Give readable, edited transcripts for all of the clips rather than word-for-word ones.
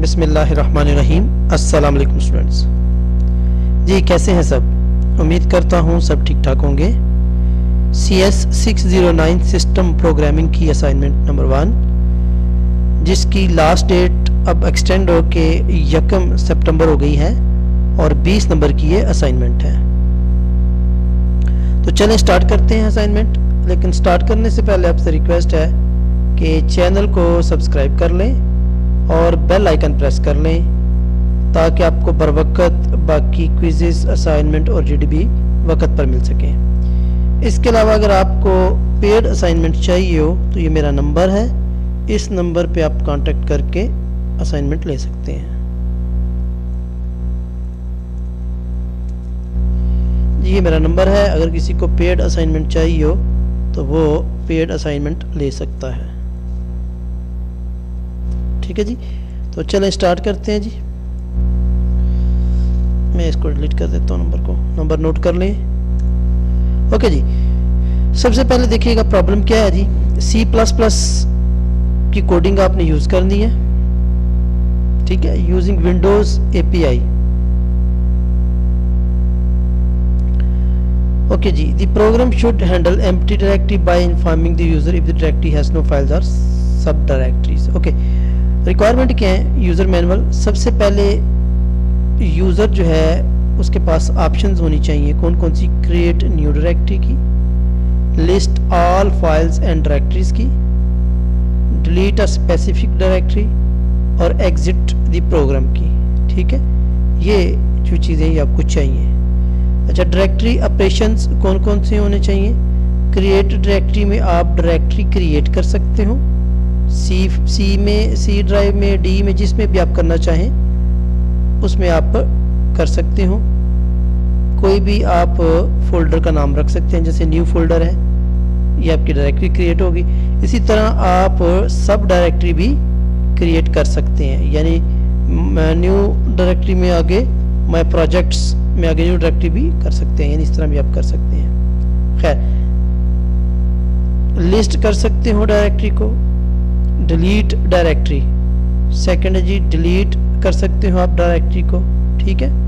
बिस्मिल्लाहिर्रहमानिर्रहीम। अस्सलाम वालेकुम स्टूडेंट्स। जी कैसे हैं सब? उम्मीद करता हूँ सब ठीक ठाक होंगे। CS 609 सिस्टम प्रोग्रामिंग की असाइनमेंट नंबर 1, जिसकी लास्ट डेट अब एक्सटेंड होके 1 सितंबर हो गई है और 20 नंबर की ये असाइनमेंट है। तो चलें स्टार्ट करते हैं असाइनमेंट। लेकिन स्टार्ट करने से पहले आपसे रिक्वेस्ट है कि चैनल को सब्सक्राइब कर लें और बेल आइकन प्रेस कर लें ताकि आपको बर वक्त बाकी क्विज़ेस, असाइनमेंट और GDB वक्त पर मिल सकें। इसके अलावा अगर आपको पेड असाइनमेंट चाहिए हो तो ये मेरा नंबर है, इस नंबर पे आप कांटेक्ट करके असाइनमेंट ले सकते हैं। ये मेरा नंबर है, अगर किसी को पेड असाइनमेंट चाहिए हो तो वो पेड असाइनमेंट ले सकता है। ठीक है जी, तो चलें स्टार्ट करते हैं जी। मैं इसको डिलीट कर देता हूँ, नंबर नोट कर लें। ओके जी, सबसे पहले देखिएगा प्रॉब्लम क्या है जी। C++ की कोडिंग आपने यूज करनी है, ठीक है, यूजिंग विंडोज API। ओके जी, the program should handle empty directory by informing the user if the directory has no files और सब डायरेक्टरीज। ओके, रिक्वायरमेंट क्या है? User manual. सबसे पहले यूज़र जो है उसके पास ऑप्शंस होनी चाहिए। कौन कौन सी? क्रिएट न्यू डायरेक्टरी की, list all files and directories की, डिलीट अ स्पेसिफिक डायरेक्टरी और एग्जिट द प्रोग्राम की। ठीक है, ये जो चीज़ें ये आपको चाहिए। अच्छा, डायरेक्टरी ऑपरेशंस कौन कौन से होने चाहिए? क्रिएट डायरेक्टरी में आप डायरेक्टरी क्रिएट कर सकते हो, सी में, सी ड्राइव में, डी में, जिसमें भी आप करना चाहें उसमें आप कर सकते हो। कोई भी आप फोल्डर का नाम रख सकते हैं, जैसे न्यू फोल्डर है, ये आपकी डायरेक्टरी क्रिएट होगी। इसी तरह आप सब डायरेक्टरी भी क्रिएट कर सकते हैं, यानी न्यू डायरेक्टरी में आगे माय प्रोजेक्ट्स में आगे न्यू डायरेक्टरी भी कर सकते हैं, यानी इस तरह भी आप कर सकते हैं। खैर, लिस्ट कर सकते हो डायरेक्टरी को, डिलीट डायरेक्टरी, सेकंड है जी डिलीट कर सकते हो आप डायरेक्टरी को। ठीक है,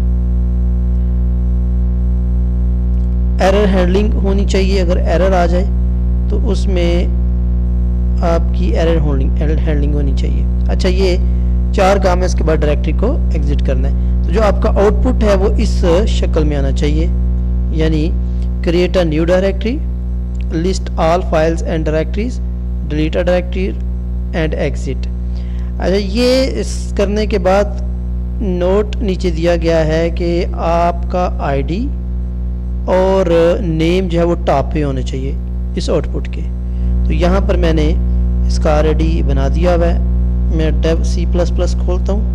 एरर हैंडलिंग होनी चाहिए, अगर एरर आ जाए तो उसमें आपकी एरर हैंडलिंग होनी चाहिए। अच्छा, ये 4 काम है। इसके बाद डायरेक्टरी को एग्जिट करना है, तो जो आपका आउटपुट है वो इस शक्ल में आना चाहिए, यानी create a new directory, list all files and directories, delete a directory and exit. अच्छा, ये इस करने के बाद नोट नीचे दिया गया है कि आपका ID और नेम जो है वो टॉप पे होने चाहिए इस आउटपुट के। तो यहाँ पर मैंने इसका ऑलरेडी बना दिया हुआ है। मैं डेव C++ खोलता हूँ।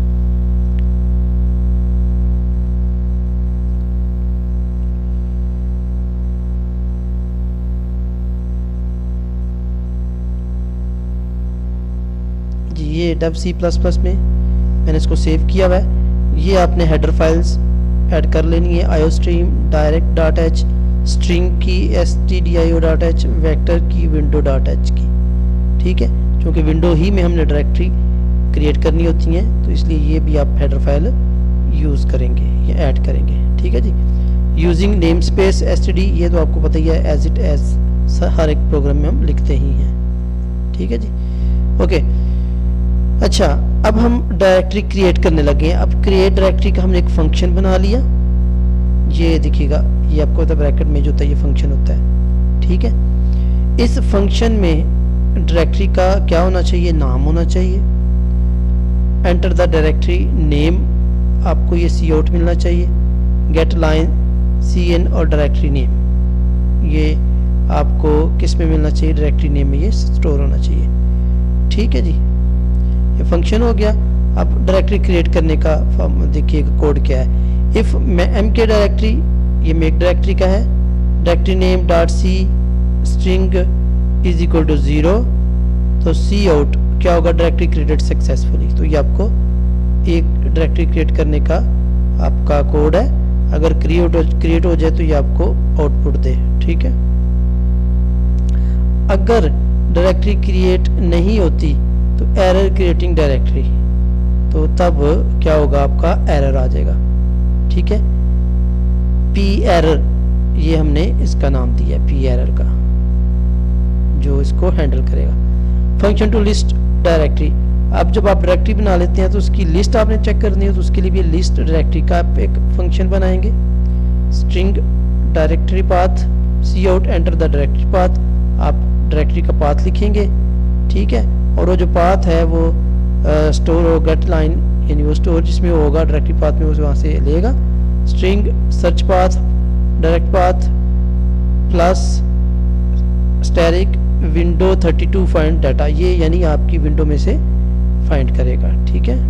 ये डेव C++ में मैंने इसको सेव किया हुआ है। ये आपने हेडर फाइल्स ऐड कर लेनी है, iostream, direct.h, स्ट्रिंग की stdio.h, वेक्टर की window.h की। ठीक है, क्योंकि विंडो ही में हमने डायरेक्टरी क्रिएट करनी होती है, तो इसलिए ये भी आप हेडर फाइल यूज़ करेंगे या ऐड करेंगे। ठीक है जी, यूजिंग नेम स्पेस std, ये तो आपको पता ही है, एज इट एज हर एक प्रोग्राम में हम लिखते ही हैं। ठीक है जी, ओके। अच्छा, अब हम डायरेक्टरी क्रिएट करने लगे हैं। अब क्रिएट डायरेक्टरी का हमने एक फंक्शन बना लिया। ये देखिएगा, ये आपको पता ब्रैकेट में जो होता है ये फंक्शन होता है। ठीक है, इस फंक्शन में डायरेक्टरी का क्या होना चाहिए? नाम होना चाहिए। एंटर द डायरेक्टरी नेम, आपको ये cout मिलना चाहिए। गेट लाइन cn और डायरेक्टरी नेम, ये आपको किस में मिलना चाहिए? डायरेक्टरी नेम में ये स्टोर होना चाहिए। ठीक है जी, ये फंक्शन हो गया। अब डायरेक्टरी क्रिएट करने का देखिएगा कोड क्या है। इफ mk डायरेक्टरी, ये मेक डायरेक्टरी का है, directory name dot C string is equal to 0, तो cout क्या होगा? Directory created successfully. तो ये आपको एक डायरेक्टरी क्रिएट करने का आपका कोड है। अगर क्रिएट हो जाए तो ये आपको आउटपुट दे। ठीक है, अगर डायरेक्टरी क्रिएट नहीं होती तो एरर क्रिएटिंग डायरेक्टरी, तो तब क्या होगा, आपका एरर आ जाएगा। ठीक है, पी एरर, ये हमने इसका नाम दिया है पी एरर का, जो इसको हैंडल करेगा। फंक्शन टू लिस्ट डायरेक्टरी, अब जब आप डायरेक्टरी बना लेते हैं तो उसकी लिस्ट आपने चेक करनी है, तो उसके लिए भी लिस्ट डायरेक्टरी का आप एक फंक्शन बनाएंगे। String directory path, C out enter the directory path, आप डायरेक्टरी का पाथ लिखेंगे। ठीक है, और वो जो पाथ है वो स्टोर हो गेट लाइन, यानी वो स्टोर जिसमें होगा डायरेक्टरी पाथ में उसे वहाँ से लेगा। String search path direct path plus static window 32 find data, ये यानी आपकी विंडो में से फाइंड करेगा। ठीक है,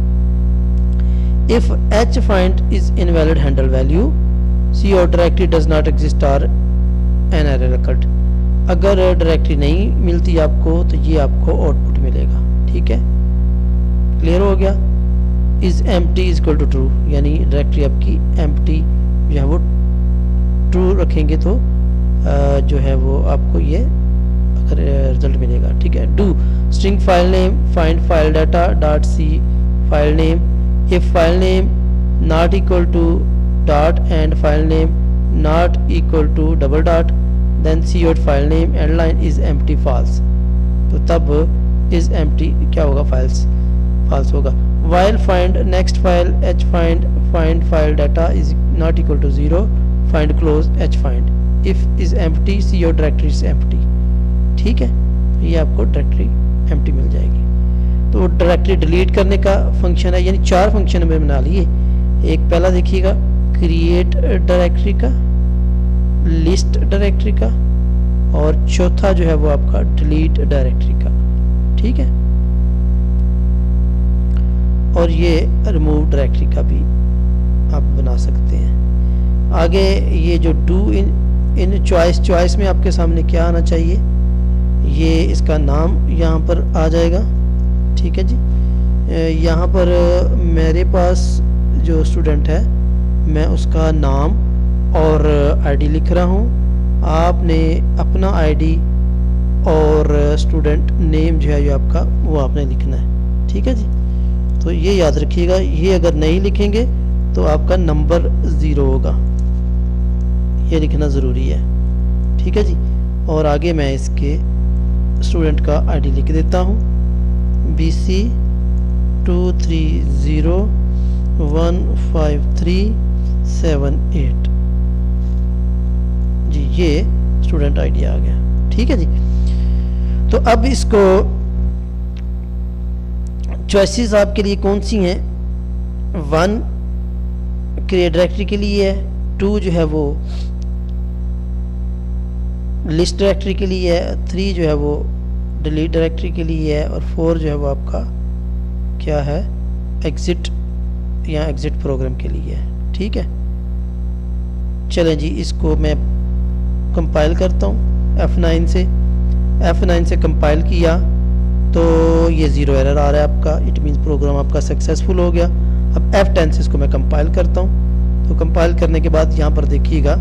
if h find is invalid handle value, cerr directory does not exist or an error occurred, अगर डायरेक्टरी नहीं मिलती आपको तो ये आपको आउटपुट मिलेगा। ठीक है, क्लियर हो गया। Is empty is equal to true, यानी डायरेक्टरी आपकी एम्प्टी जो है वो ट्रू रखेंगे तो जो है वो आपको ये अगर रिजल्ट मिलेगा। ठीक है, do string file name find file data dot C file name, if file name not equal to dot and file name not equal to double dot, then C out file name end line is empty false, तो तब is empty क्या होगा, false होगा। while find next file h find file data is not equal to 0, find close h find, if is empty see your directory is empty। ठीक है, ये आपको directory empty मिल जाएगी। तो डायरेक्टरी डिलीट करने का फंक्शन है, यानी 4 फंक्शन हमें बना लिए। एक पहला देखिएगा क्रिएट डायरेक्टरी का, लिस्ट डायरेक्टरी का, और चौथा जो है वो आपका डिलीट डायरेक्टरी का। ठीक है, और ये रिमूव डायरेक्टरी का भी आप बना सकते हैं। आगे ये जो डू इन चॉइस में आपके सामने क्या आना चाहिए, ये इसका नाम यहाँ पर आ जाएगा। ठीक है जी, यहाँ पर मेरे पास जो स्टूडेंट है मैं उसका नाम और आईडी लिख रहा हूँ, आपने अपना आईडी और स्टूडेंट नेम जो है ये आपका वो आपने लिखना है। ठीक है जी, तो ये याद रखिएगा, ये अगर नहीं लिखेंगे तो आपका नंबर 0 होगा, ये लिखना ज़रूरी है। ठीक है जी, और आगे मैं इसके स्टूडेंट का आईडी लिख देता हूँ, BC23015378 जी, ये स्टूडेंट आईडी आ गया। ठीक है जी, तो अब इसको चॉइसेस आपके लिए कौन सी हैं, 1 क्रिएट डायरेक्टरी के लिए है, 2 जो है वो लिस्ट डायरेक्टरी के लिए है, 3 जो है वो डिलीट डायरेक्टरी के लिए है, और 4 जो है वो आपका क्या है, एग्जिट या एग्जिट प्रोग्राम के लिए है। ठीक है, चलें जी, इसको मैं कंपाइल करता हूँ F9 से कंपाइल किया तो ये 0 एरर आ रहा है आपका, इट मीन्स प्रोग्राम आपका सक्सेसफुल हो गया। अब F10 से इसको मैं कंपाइल करता हूँ, तो कंपाइल करने के बाद यहाँ पर देखिएगा,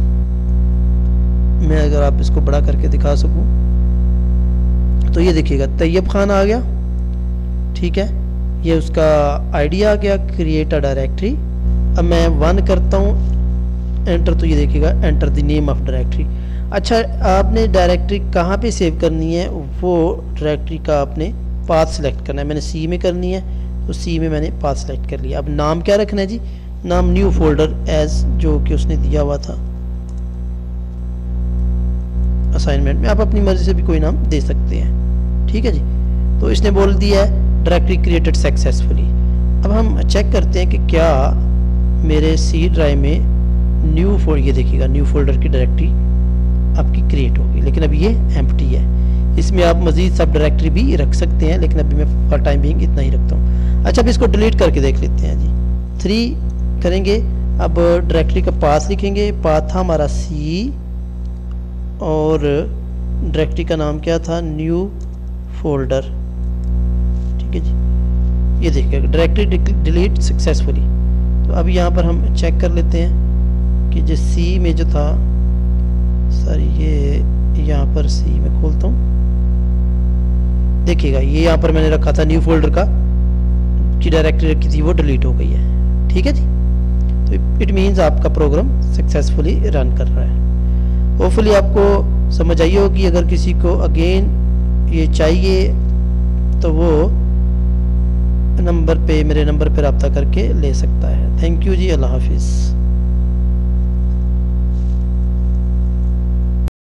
मैं अगर आप इसको बड़ा करके दिखा सकूँ तो ये देखिएगा तैयब खान आ गया। ठीक है, ये उसका आईडी आ गया, क्रिएट अ डायरेक्टरी। अब मैं 1 करता हूँ एंटर, तो ये देखिएगा enter the name of directory. अच्छा, आपने डायरेक्टरी कहाँ पे सेव करनी है, वो डायरेक्टरी का आपने पाथ सेलेक्ट करना है। मैंने सी में करनी है, तो सी में मैंने पाथ सेलेक्ट कर लिया। अब नाम क्या रखना है जी, नाम न्यू फोल्डर एज जो कि उसने दिया हुआ था असाइनमेंट में, आप अपनी मर्जी से भी कोई नाम दे सकते हैं। ठीक है जी, तो इसने बोल दिया है डायरेक्टरी क्रिएटेड सक्सेसफुली। अब हम चेक करते हैं कि क्या मेरे सी ड्राइव में न्यू फोल्डर, ये देखिएगा न्यू फोल्डर की डायरेक्टरी आपकी क्रिएट होगी, लेकिन अब ये एम्प्टी है। इसमें आप मजीद सब डायरेक्टरी भी रख सकते हैं, लेकिन अभी मैं फॉर टाइम बीइंग इतना ही रखता हूँ। अच्छा, अब इसको डिलीट करके देख लेते हैं जी। 3 करेंगे, अब डायरेक्टरी का पाथ लिखेंगे, पाथ था हमारा सी और डायरेक्टरी का नाम क्या था, न्यू फोल्डर। ठीक है जी, ये देखिए डायरेक्टरी डिलीट सक्सेसफुली। तो अब यहाँ पर हम चेक कर लेते हैं कि जो सी में जो था, सर ये यहाँ पर सी में खोलता हूँ, देखिएगा ये यहाँ पर मैंने रखा था न्यू फोल्डर का की डायरेक्टरी रखी थी वो डिलीट हो गई है। ठीक है जी, तो इट मीन्स आपका प्रोग्राम सक्सेसफुली रन कर रहा है। होपफुली आपको समझ आई होगी। अगर किसी को अगेन ये चाहिए तो वो नंबर पे, मेरे नंबर पे रब्ता करके ले सकता है। थैंक यू जी, अल्लाह हाफिज़।